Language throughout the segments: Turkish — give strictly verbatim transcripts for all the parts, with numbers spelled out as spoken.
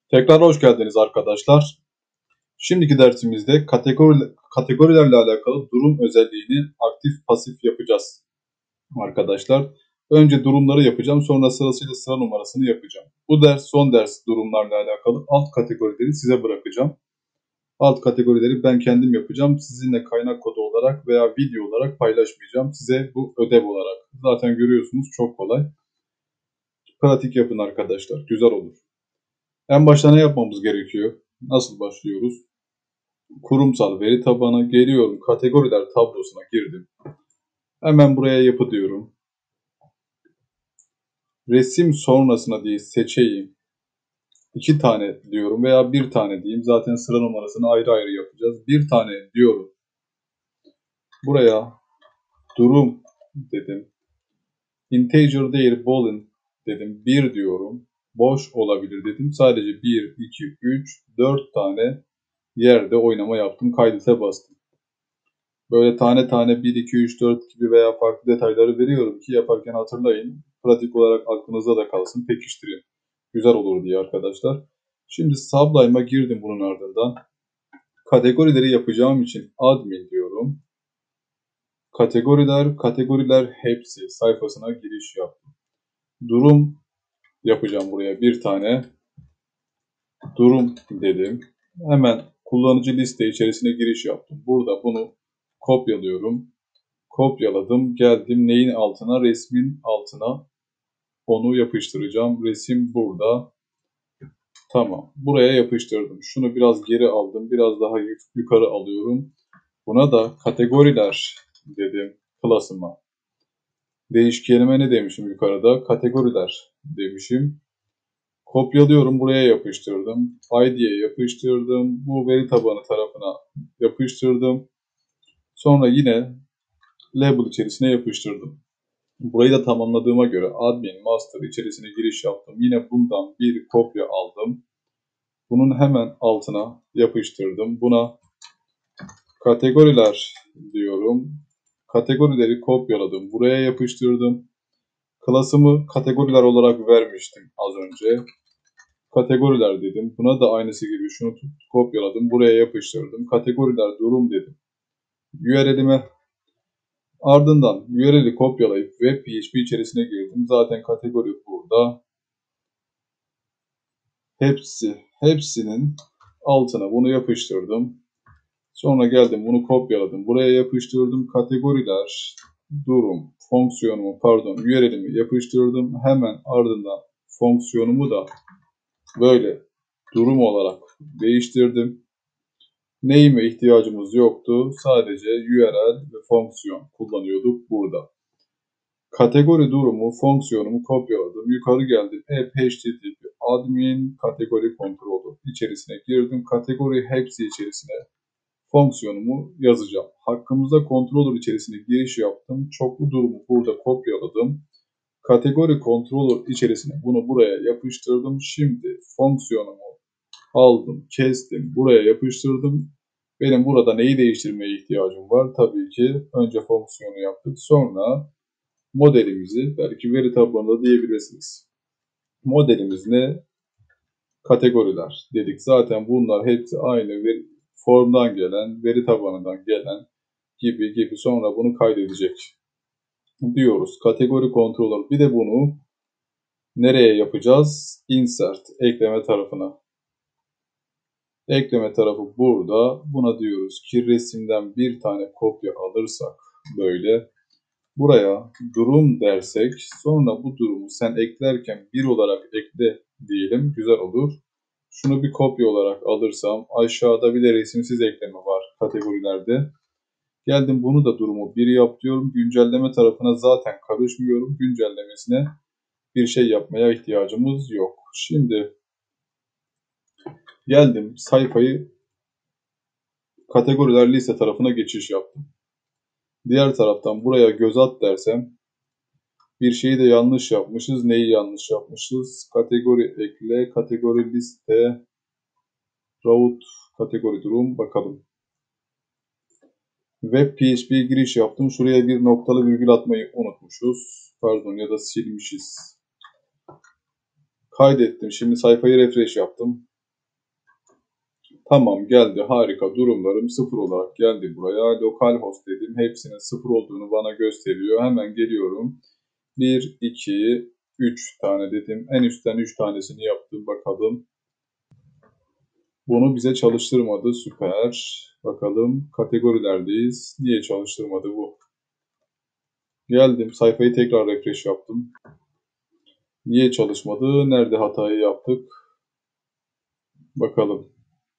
Tekrar hoş geldiniz arkadaşlar. Şimdiki dersimizde kategori, kategorilerle alakalı durum özelliğini aktif pasif yapacağız arkadaşlar. Önce durumları yapacağım, sonra sırasıyla sıra numarasını yapacağım. Bu ders son ders durumlarla alakalı alt kategorileri size bırakacağım. Alt kategorileri ben kendim yapacağım. Sizinle kaynak kodu olarak veya video olarak paylaşmayacağım. Size bu ödev olarak. Zaten görüyorsunuz, çok kolay. Pratik yapın arkadaşlar. Güzel olur. En başta ne yapmamız gerekiyor? Nasıl başlıyoruz? Kurumsal veri tabanı geliyorum. Kategoriler tablosuna girdim. Hemen buraya yapı diyorum. Resim sonrasına diye seçeyim. İki tane diyorum veya bir tane diyeyim. Zaten sıra numarasını ayrı ayrı yapacağız. Bir tane diyorum. Buraya durum dedim. Integer değeri boolean dedim. bir diyorum. Boş olabilir dedim. Sadece bir, iki, üç, dört tane yerde oynama yaptım. Kaydete bastım. Böyle tane tane bir, iki, üç, dört gibi veya farklı detayları veriyorum ki yaparken hatırlayın. Pratik olarak aklınızda da kalsın. Pekiştirin. Güzel olur diye arkadaşlar. Şimdi Sublime'a girdim bunun ardından. Kategorileri yapacağım için admin diyorum. Kategoriler, kategoriler hepsi sayfasına giriş yaptım. Durum yapacağım buraya bir tane. Durum dedim. Hemen kullanıcı liste içerisine giriş yaptım. Burada bunu kopyalıyorum. Kopyaladım. Geldim neyin altına? Resmin altına. Onu yapıştıracağım. Resim burada. Tamam. Buraya yapıştırdım. Şunu biraz geri aldım. Biraz daha yukarı alıyorum. Buna da kategoriler dedim class'ıma. Değişkenime ne demişim yukarıda? Kategoriler demişim. Kopyalıyorum. Buraya yapıştırdım. I D'ye yapıştırdım. Bu veri tabanı tarafına yapıştırdım. Sonra yine label içerisine yapıştırdım. Burayı da tamamladığıma göre admin master içerisine giriş yaptım. Yine bundan bir kopya aldım. Bunun hemen altına yapıştırdım. Buna kategoriler diyorum. Kategorileri kopyaladım. Buraya yapıştırdım. Class'ımı kategoriler olarak vermiştim az önce. Kategoriler dedim. Buna da aynısı gibi şunu tut, kopyaladım. Buraya yapıştırdım. Kategoriler durum dedim. U R L'ime ardından U R L'i kopyalayıp web P H P içerisine girdim. Zaten kategori burada. Hepsi, hepsinin altına bunu yapıştırdım. Sonra geldim bunu kopyaladım. Buraya yapıştırdım. Kategoriler, durum, fonksiyonumu pardon U R L'imi yapıştırdım. Hemen ardından fonksiyonumu da böyle durum olarak değiştirdim. Neyime ihtiyacımız yoktu. Sadece U R L ve fonksiyon kullanıyorduk burada. Kategori durumu, fonksiyonumu kopyaladım. Yukarı geldim. E-H-T-T-P admin kategori kontrolü içerisine girdim. Kategori hepsi içerisine fonksiyonumu yazacağım. Hakkımızda controller içerisine giriş yaptım. Çoklu durumu burada kopyaladım. Kategori controller içerisine bunu buraya yapıştırdım. Şimdi fonksiyonumu aldım, kestim, buraya yapıştırdım. Benim burada neyi değiştirmeye ihtiyacım var? Tabii ki önce fonksiyonu yaptık. Sonra modelimizi, belki veri tabanında diyebilirsiniz. Modelimiz ne? Kategoriler dedik. Zaten bunlar hepsi aynı veri, formdan gelen, veri tabanından gelen gibi gibi sonra bunu kaydedecek diyoruz. Kategori controller. Bir de bunu nereye yapacağız? Insert, ekleme tarafına. Ekleme tarafı burada. Buna diyoruz ki resimden bir tane kopya alırsak böyle buraya durum dersek sonra bu durumu sen eklerken bir olarak ekle diyelim. Güzel olur. Şunu bir kopya olarak alırsam aşağıda bir de resimsiz ekleme var kategorilerde. Geldim bunu da durumu bir yap diyorum. Güncelleme tarafına zaten karışmıyorum. Güncellemesine bir şey yapmaya ihtiyacımız yok. Şimdi geldim sayfayı kategoriler liste tarafına geçiş yaptım. Diğer taraftan buraya göz at dersem bir şeyi de yanlış yapmışız. Neyi yanlış yapmışız? Kategori ekle, kategori liste, route, kategori durum bakalım. Web P H P giriş yaptım. Şuraya bir noktalı virgül atmayı unutmuşuz. Pardon ya da silmişiz. Kaydettim. Şimdi sayfayı refresh yaptım. Tamam, geldi, harika, durumlarım sıfır olarak geldi buraya. Localhost dedim, hepsinin sıfır olduğunu bana gösteriyor. Hemen geliyorum. bir, iki, üç tane dedim. En üstten üç tanesini yaptım, bakalım. Bunu bize çalıştırmadı, süper. Bakalım, kategorilerdeyiz. Niye çalıştırmadı bu? Geldim, sayfayı tekrar refresh yaptım. Niye çalışmadı? Nerede hatayı yaptık? Bakalım.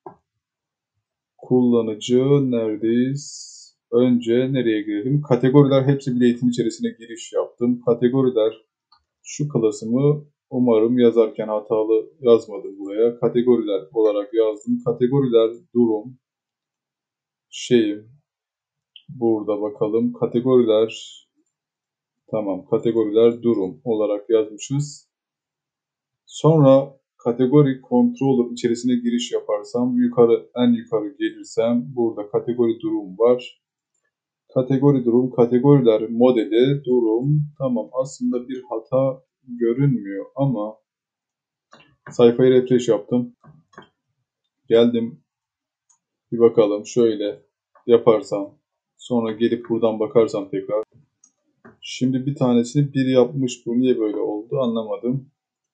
Kullanıcı neredeyiz? Önce nereye girelim? Kategoriler, hepsi biletin içerisine giriş yaptım. Kategoriler, şu klasımı umarım yazarken hatalı yazmadım buraya. Kategoriler olarak yazdım. Kategoriler durum şeyim burada, bakalım. Kategoriler, tamam, kategoriler durum olarak yazmışız. Sonra kategori controller içerisine giriş yaparsam, yukarı, en yukarı gelirsem burada kategori durum var. Kategori durum, kategoriler modeli durum. Tamam, aslında bir hata görünmüyor ama sayfayı refresh yaptım. Geldim. Bir bakalım, şöyle yaparsam, sonra gelip buradan bakarsam tekrar. Şimdi bir tanesini bir yapmış, bu niye böyle oldu anlamadım.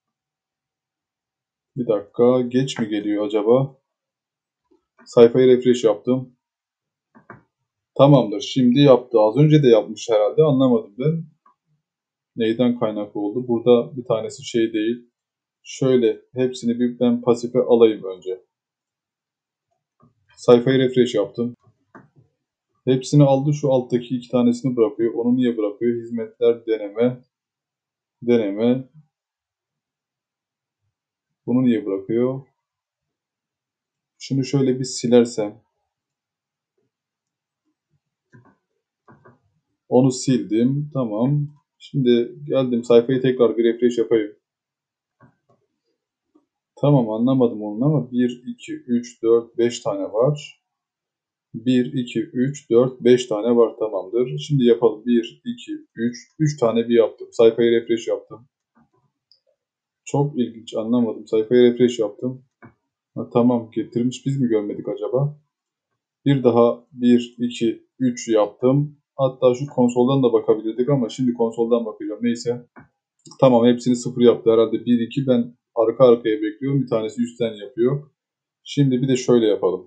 Bir dakika, geç mi geliyor acaba? Sayfayı refresh yaptım. Tamamdır, şimdi yaptı. Az önce de yapmış herhalde, anlamadım ben. Neyden kaynaklı oldu? Burada bir tanesi şey değil. Şöyle hepsini bir ben pasife alayım önce. Sayfayı refresh yaptım. Hepsini aldı, şu alttaki iki tanesini bırakıyor. Onu niye bırakıyor? Hizmetler, deneme, deneme. Bunu niye bırakıyor? Şunu şöyle bir silersem. Onu sildim. Tamam. Şimdi geldim, sayfayı tekrar bir refresh yapayım. Tamam, anlamadım onun ama bir, iki, üç, dört, beş tane var. bir, iki, üç, dört, beş tane var, tamamdır. Şimdi yapalım. bir, iki, üç, üç tane bir yaptım. Sayfayı refresh yaptım. Çok ilginç, anlamadım. Sayfayı refresh yaptım. Ha, tamam, getirmiş, biz mi görmedik acaba? Bir daha bir, iki, üç yaptım. Hatta şu konsoldan da bakabilirdik ama şimdi konsoldan bakacağım. Neyse. Tamam, hepsini sıfır yaptı herhalde. bir, iki, ben arka arkaya bekliyorum. Bir tanesi üstten yapıyor. Şimdi bir de şöyle yapalım.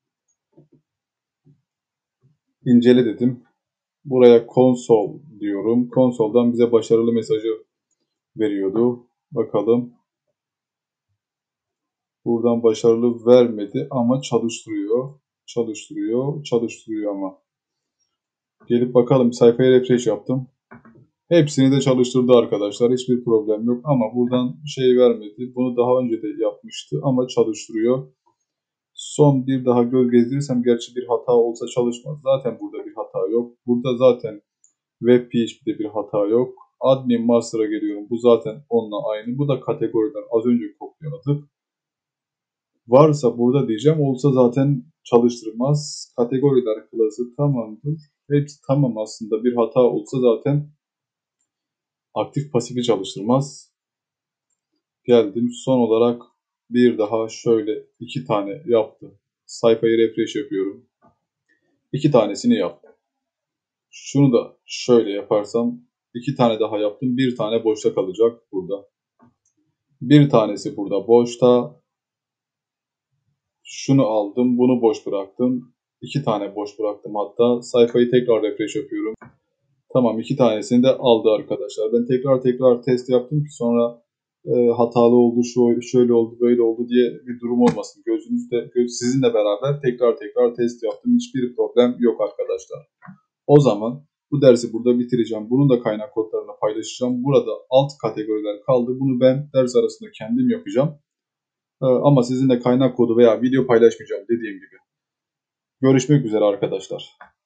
İncele dedim. Buraya konsol diyorum. Konsoldan bize başarılı mesajı veriyordu. Bakalım. Buradan başarılı vermedi ama çalıştırıyor. Çalıştırıyor. Çalıştırıyor ama. Gelip bakalım, sayfaya refresh yaptım. Hepsini de çalıştırdı arkadaşlar. Hiçbir problem yok ama buradan şey vermedi. Bunu daha önce de yapmıştı ama çalıştırıyor. Son bir daha göz gezdirirsem, gerçi bir hata olsa çalışmaz. Zaten burada bir hata yok. Burada zaten WebPHP'de bir hata yok. Admin Master'a geliyorum. Bu zaten onunla aynı. Bu da kategoriden az önce kopyaladık. Varsa burada diyeceğim. Olsa zaten çalıştırmaz. Kategoriler klası tamamdır. Hepsi tamam aslında. Bir hata olsa zaten aktif pasifi çalıştırmaz. Geldim. Son olarak bir daha şöyle iki tane yaptım. Sayfayı refresh yapıyorum. İki tanesini yaptım. Şunu da şöyle yaparsam iki tane daha yaptım. Bir tane boşta kalacak burada. Bir tanesi burada boşta. Şunu aldım. Bunu boş bıraktım. İki tane boş bıraktım hatta. Sayfayı tekrar refresh yapıyorum. Tamam, iki tanesini de aldı arkadaşlar. Ben tekrar tekrar test yaptım ki sonra e, hatalı oldu, şu şöyle oldu, böyle oldu diye bir durum olmasın. Gözünüzde, göz, sizinle beraber tekrar tekrar test yaptım. Hiçbir problem yok arkadaşlar. O zaman bu dersi burada bitireceğim. Bunun da kaynak kodlarını paylaşacağım. Burada alt kategoriler kaldı. Bunu ben ders arasında kendim yapacağım. E, ama sizinle kaynak kodu veya video paylaşmayacağım dediğim gibi. Görüşmek üzere arkadaşlar.